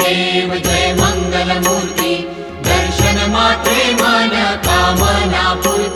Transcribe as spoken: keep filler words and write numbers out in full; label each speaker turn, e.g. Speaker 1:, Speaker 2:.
Speaker 1: देव जय मंगल मूर्ति, दर्शन मात्रे मन कामना पूर्ति।